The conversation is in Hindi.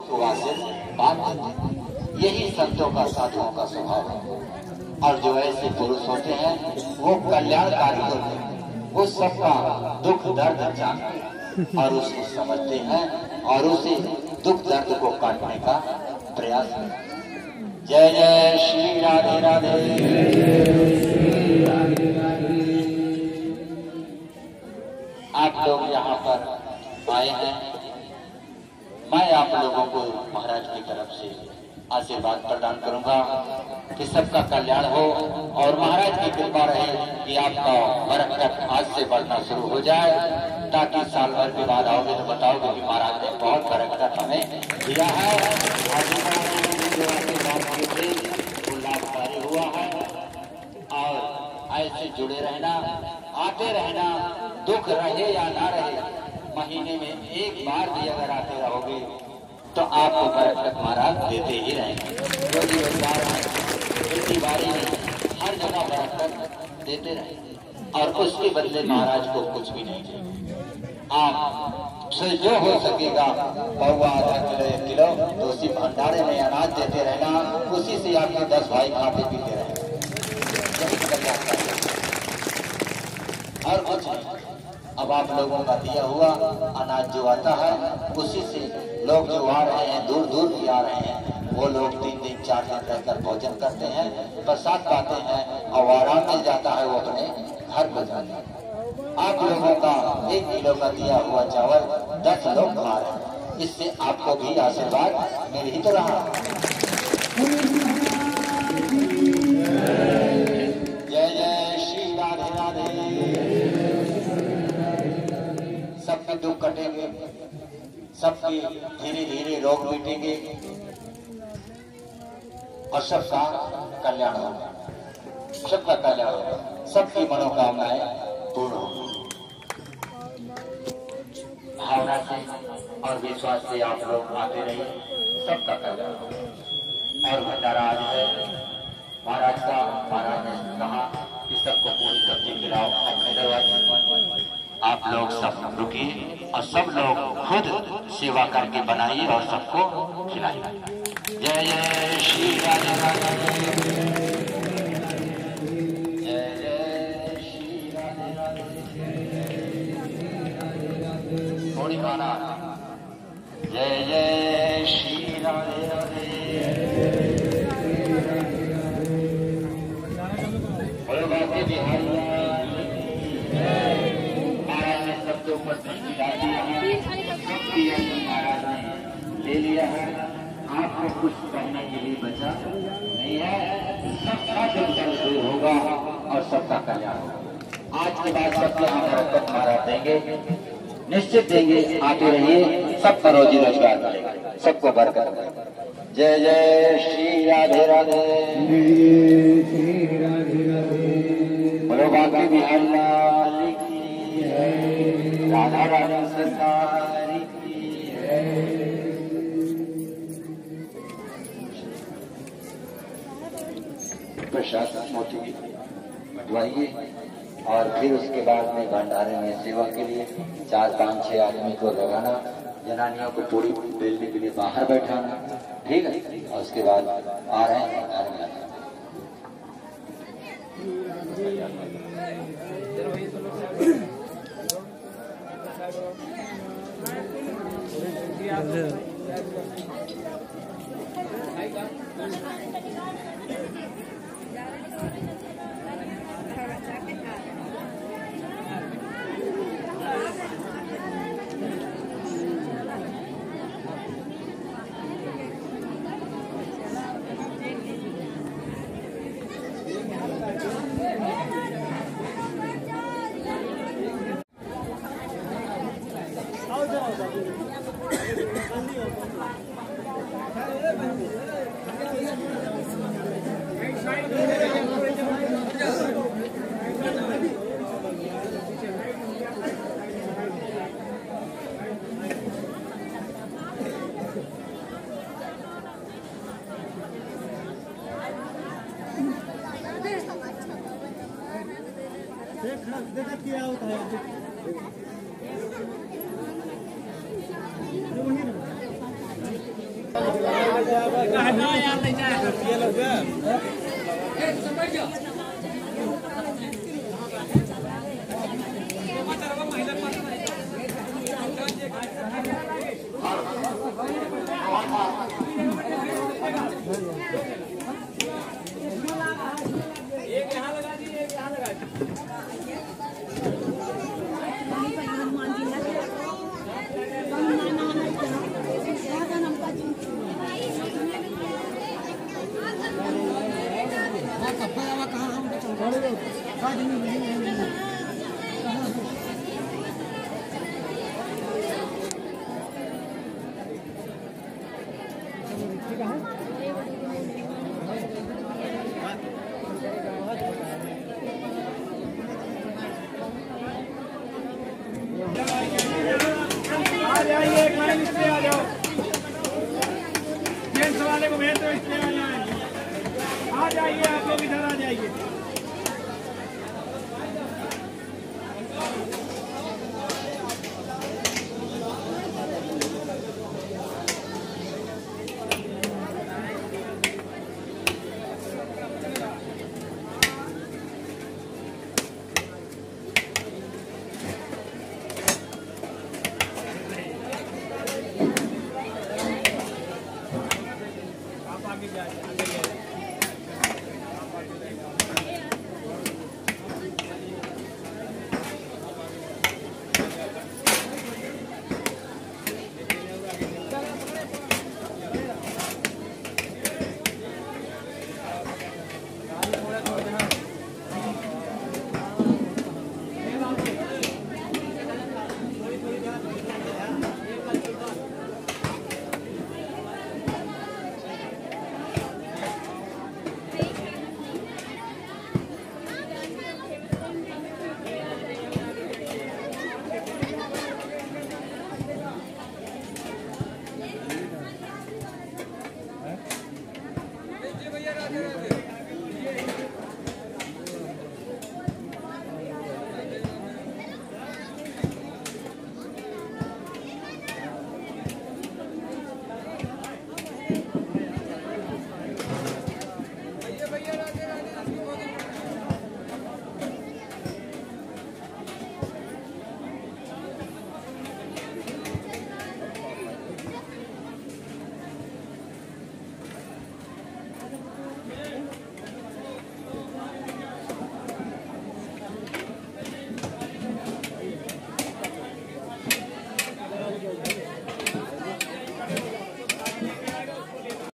को आशीष बांध देते। यही संतों का, साधुओं का स्वभाव है। और जो ऐसे पुरुष होते हैं वो कल्याणकारी होते हैं। वो सबका दुख दर्द जानते हैं और उसको समझते हैं और उसे दुख दर्द को काटने का प्रयास करते हैं। जय जय श्री राधे राधे। आप लोग यहाँ पर आए हैं, मैं आप लोगों को महाराज की तरफ से आशीर्वाद प्रदान करूंगा कि सबका कल्याण हो और महाराज की कृपा रहे कि आपका बरकत आज से बढ़ना शुरू हो जाए, ताकि साल भर के बाद आओगे तो बताओगे कि महाराज ने बहुत बरकत हमें दिया है। वो लाभकारी हुआ है। और ऐसे जुड़े रहना, आते रहना, दुख रहे या ना रहे, महीने में एक बार भी अगर आते रहोगे तो आपको बरकत महाराज देते ही रहेंगे। रोजी रोजगार में, खेती बाड़ी में, हर जगह बरकत देते रहेंगे और उसके बदले महाराज को कुछ भी नहीं देंगे। आप से जो हो सकेगा, पौवा, आधा किलो, 1 किलो, तो उसी भंडारे में अनाज देते रहना, उसी से आपके 10 भाई खाते पीते रहेंगे। और कुछ नहीं। अब आप लोगों का दिया हुआ अनाज जो आता है, उसी से लोग जो आ रहे हैं, दूर दूर भी आ रहे हैं, वो लोग 3 दिन 4 दिन रहकर भोजन करते हैं, प्रसाद पाते हैं और आराम मिल जाता है, वो अपने घर को जाते हैं। आप लोगों का 1 किलो का दिया हुआ चावल 10 लोग खा रहे हैं, इससे आपको भी आशीर्वाद मिल ही तो रहा। जय जय श्री राधे राधे। सबके दुख कटेंगे, सबके धीरे धीरे रोग मिटेंगे और सबका कल्याण होगा, सबका कल्याण होगा, सबकी मनोकामनाएं पूर्ण होंगी। भावना से और विश्वास से आप लोग आते रहिए, सबका कल्याण होगा। और भंडारा आज है महाराज का। महाराज ने कहा कि सबको पूरी सब्जी खिलाओ अपने दरवाजे। आप लोग सब रुकिए और सब लोग खुद सेवा करके बनाइए और सबको खिलाइए। जय जय श्री राधे राधे। जय जय श्री राधे राधे। थोड़ी गाना। जय जय श्री राधे राधे। बोलो बाकी बिहारी सबके ऊपर दृष्टि डाल दिया है, महाराज ने ले लिया है। आपको कुछ करने के लिए बचा नहीं है। सबका दुर्गल दूर होगा और सबका कल्याण होगा। आज के बाद सबके यहाँ बरकत महाराज देंगे, निश्चित देंगे। आते रहिए, सबका रोजी रोजगार मिलेगा, सबको बरकत मिलेगा। जय जय श्री राधे राधे। बोलो बाकी बिहारी लाल की जय, राधा राधा सरकार की जय। प्रसाद मोती बंटवाइए और फिर उसके बाद में भंडारे में सेवा के लिए 4, 5, 6 आदमी को लगाना, जनानियों को पूरी बेलने के लिए बाहर बैठाना, ठीक है। और उसके बाद आ रहे हैं भंडारे में आना। क्या होता है वाले को भेज दो, इसलिए आ जाइए, आप लोग इधर आ जाइए।